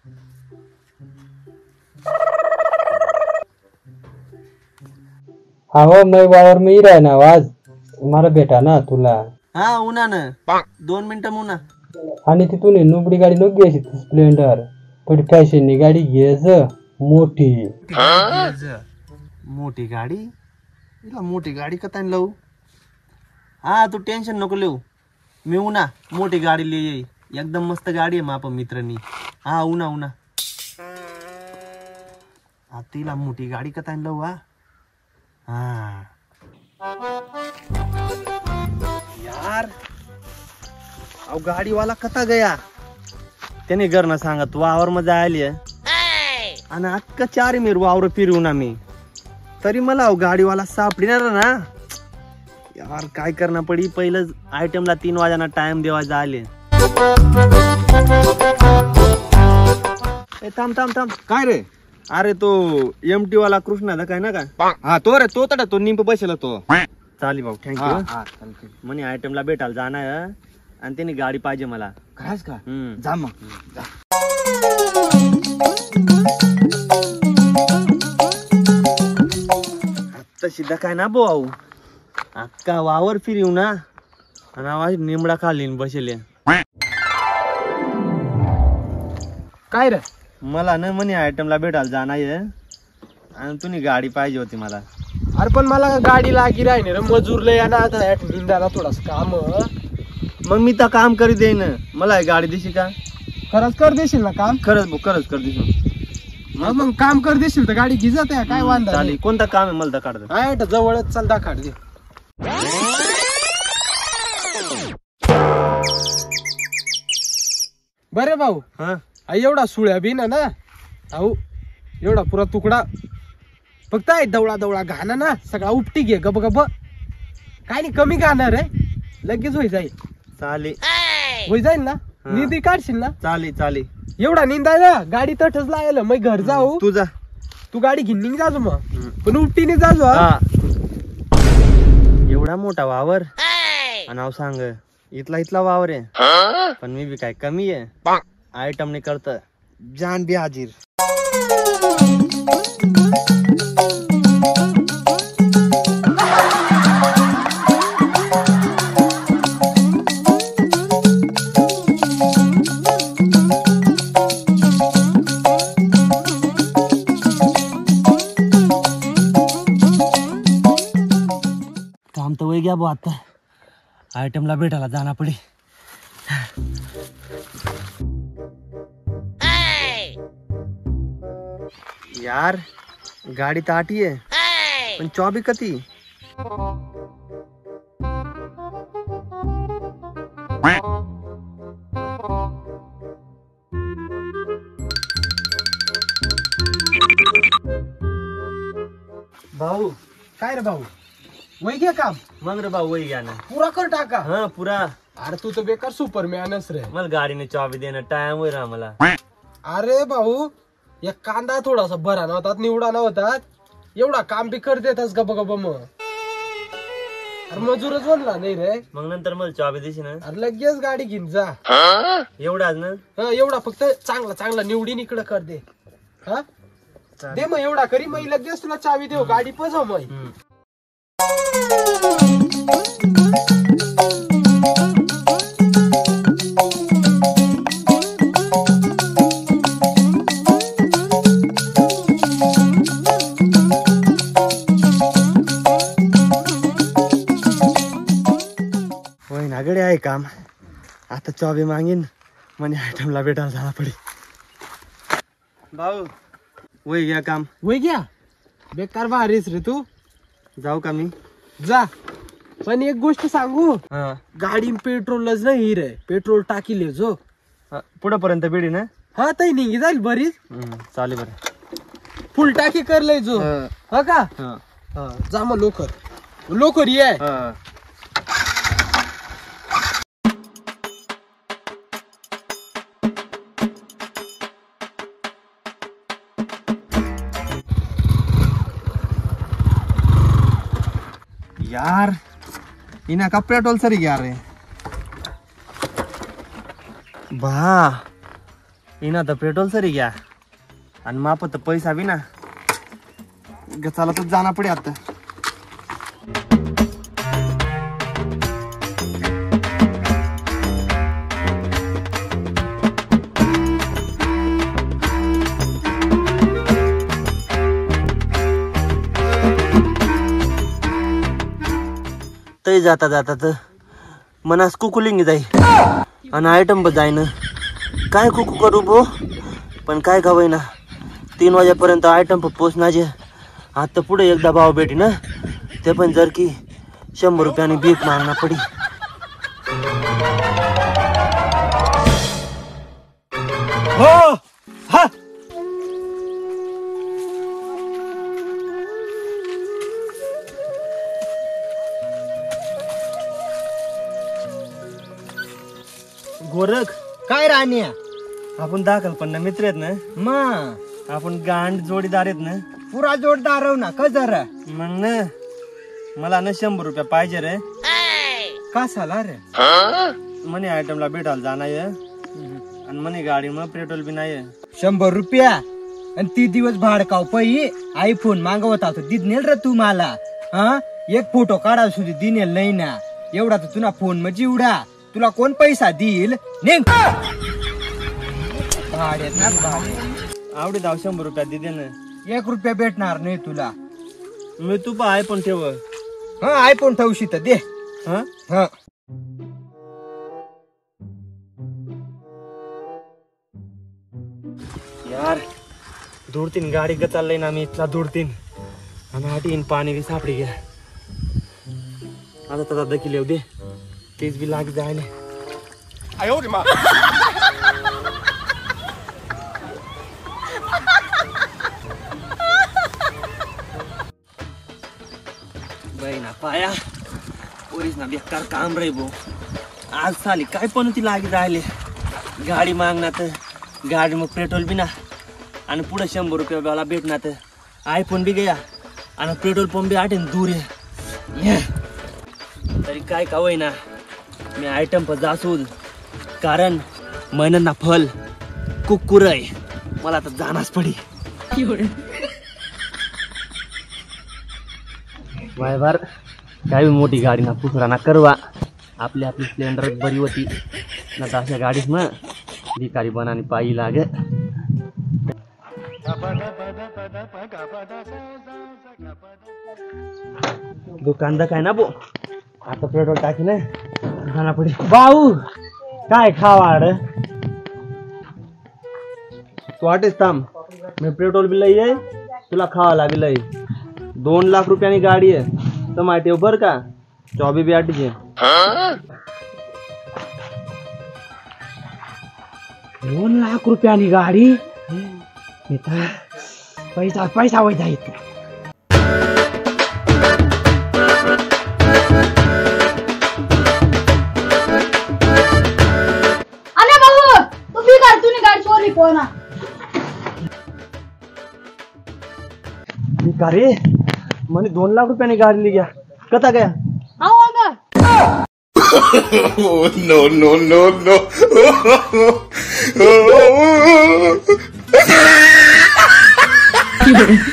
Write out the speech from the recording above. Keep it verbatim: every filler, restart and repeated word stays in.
हाँ वो मैं वावर में ही रहना आज तुम्हारा बेटा ना तुला हा उन्हा ना दोन मिनिटं उन्हा आणि तिथून नुबडी गाडी नको घ्यायची स्प्लेंडर थोडी फॅशननी गाडी घ्यायच मोठी मोठी गाडी इला मोठी गाडी कता लावू हा तू टेन्शन नको लेऊ मी उन्हा मोठी गाडी ले येई एकदम मस्त गाडी आहे माप मित्रांनी हा उन्हा उन्हा हा तिला मोठी गाडी कता लावू हा हा यार अहो गाडीवाला कता गया त्याने घर ना सांगा तू वावर मध्ये आली आणि अक्का चार मी वावर फिरवून आम्ही तरी मला अहो गाडीवाला सापडणार ना यार काय करणार पडी पहिलं आयटमला तीन वाजाना टाइम देवायचा आले थांब थांब थांब काय रे अरे तो एमटी वाला कृष्णा काय ना का हा तो रे तो तडा तो निंप बसेल तो चाली भाऊ थँक्यू म्हणे आयटमला भेटायला जाणार आणि त्याने गाडी पाहिजे मला काय का हम्म जा मग जा. आता सीधा काय ना भाऊ अक्का वावर फिरवू ना आणि आवाज निमडा खाली बसेल काय रे मला ना म्हणे आयटमला भेटायला जाणार आहे आणि तुम्ही गाडी पाहिजे होती मला अरे पण मला गाडी लागी राही रे मजूर लय ना आता निंदाला थोडास काम मग मी तर काम करीत येईन मला ही गाडी देशील का खरंच कर देशील ना काम खरंच भाऊ खरंच कर देशील मग मग काम कर देशील तर गाडी घिजत आहे काय वांदा चालेल कोणतं काम आहे मला काढ आहे जवळच चल दाखड दे बरे भाऊ हा एवढा सुळ्या बी ना ना अहो एवढा पुरा तुकडा फक्त आहे दवळा दवळा घाणा ना सगळा उपटी घे गब गब काय नाही कमी घाणार आहे लगेच होई जाईल चालेल होई जाईल ना निधी काढशील ना चालेल चालेल एवढा निंदायला गाडी तठच लायला मग घर जाऊ तू जा तू गाडी घेऊन जाजो मग पण उपटीने जाजो एवढा मोठा वावर आणि नाव सांग इथला इथला वावर आहे पण मी बी काय कमी आहे आयटम ने करत जान बी हाजीर काम तर वय गया बो आता आयटमला भेटायला जाना पडे यार गाडी तर आठी आहे पण चौबी कती भाऊ काय रे भाऊ वही घे काम मग रे भाऊ वही घ्या ना पुरा कर टाका हा पुरा अरे तू तर बेकार सुपरमॅनच रे मला गाडीने चौबी देणं टाइम होईल आम्हाला अरे भाऊ एक कांदा थोडासा बरा नव्हतात निवडा नव्हतात एवढा काम बी कर देतास गप गप मग अरे मजूरच बनला नाही रे मग नंतर मला चौबी देशी ना अरे लगेच गाडी घेऊन जा एवढाच ना हा एवढा फक्त चांगला चांगला निवडीन इकडे कर दे हा दे मग एवढा करी मग लगेच तुला चावी देऊ गाडी पजव मग होय ना गडे आहे काम आता चौबी मागीन म्हणे आयटमला भेटायला जायला पडे भाऊ वय घ्या काम वय घ्या बेकार भारीस रे तू जाऊ का मी जा पण एक गोष्ट सांगू हा गाडी पेट्रोलच नाही रे पेट्रोल टाकी ले जो पुढेपर्यंत बेडी ना हा ताई निघी जाईल बरीच चालेल बरं फुल टाकी कर लय जो हा का हा जा मग लोकर लोकर ये यार इना का पेट्रोल सरी गया रे बा इना तर पेट्रोल सरी गया आणि माप तर पैसा बी ना चला तर जाना पडे आता. तरी जाता जाता तर मनास कुकुलिंग जाई आणि आयटम जाय ना काय कुकू करू बो पण काय खावय ना तीन वाजेपर्यंत आयटम पोचण्याचे. आता पुढे एकदा भाव भेटी ना ते पण जर की शंभर रुपयाने भीक मागना पडी. हो हा गोरख काय राण्या आपण दहा कल्पना मित्र आहेत ना मग आपण गांड जोडीदार आहेत ना पुरा जोडदार ना का जरा मग ना मला ना शंभर रुपया पाहिजे रे. का साला रे मनी आयटमला भेटायला जाणार आणि मनी गाडी मग पेट्रोल बी नाही. शंभर रुपया आणि ती दिवस भाडकाव पै आयफोन मागवत होता ती नेल रे तू मला. हा एक फोटो काढा सुद्धा दिनेल नाही ना एवढा तर तुला फोन म्हणजे उडा तुला कोण पैसा देईल निघ. भाडे ना भाडे आवडे दाव शंभर रुपया दे ना. एक रुपया भेटणार नाही तुला. मी तू पण आयफोन ठेव. हा आयफोन ठेवशी तर दे. हा हा यार दूरतीन गाडी का चाललंय ना मी इथला दूरतीन आणि आठीन पाणी बी सापडी घ्या आता तर दखील येऊ दे तेच बी लाग जायले. ना पाया पोरीस ना बेकार काम रे भो. आज साली काय पण ती लागी राहिले गाडी मागणार तर गाडी मग पेट्रोल बी ना आणि पुढे शंभर रुपये वाला भेटणार तर आयफोन बी गया आणि पेट्रोल पंप बी आठे दूर आहे. तरी काय का होईना मी आयटम पर जासूल कारण मेहनत ना फल कुकुर आहे मला तर जाणाच पडी. वाय बार काय मोठी गाडी ना पुसरा ना करवा आपली आपली स्प्लेंडर बरी होती ना तर अशा गाडीत ना भिकारी बनानी पायी लागे. दुकानदार काय ना बो आता पेट्रोल टाकी ना जाना पडे. भाऊ काय खावाड तू वाटेच थांब मी पेट्रोल बी लई आहे तुला खावाला बी लई. दोन लाख रुपयानी गाडी आहे तर माहिती आहे बर का चौबी बी आठीचे. दोन लाख रुपयानी गाडी पैसा पैसा होत आहे. अरे बाबू तू भी कर तूने गाड़ी चोरी कोना भिकारी मैंने दोन लाख रुपयानी गाडी ली गया कता गया. आओ आगा. no no no no